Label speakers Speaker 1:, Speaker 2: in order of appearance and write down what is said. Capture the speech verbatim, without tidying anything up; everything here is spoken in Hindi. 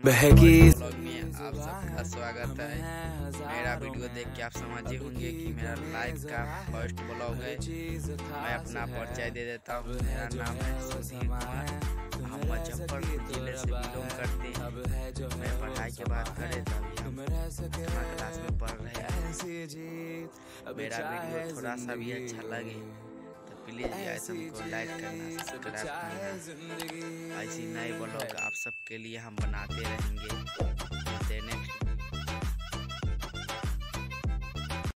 Speaker 1: बहकी
Speaker 2: ब्लॉग में आप सबका स्वागत है। मेरा वीडियो देख के आप समझे होंगे कि मेरा लाइफ का फर्स्ट ब्लॉग है। मैं अपना परिचय दे देता हूँ। मेरा नाम है सुधीर कुमार। हम मुजफ्फरपुर जिले से बिलोंग करते हैं। मैं पढ़ाई के बाद करे तभी हम आठवीं क्लास में पढ़ रहे हैं। मेरा वीडियो थोड़ा सा भी अच्छा लगे तो प्लीज़ गाइस हमको लाइक करना, सब्सक्राइब करना। ऐसी नए ब्लॉग आप सबके लिए हम बनाते रहेंगे। देने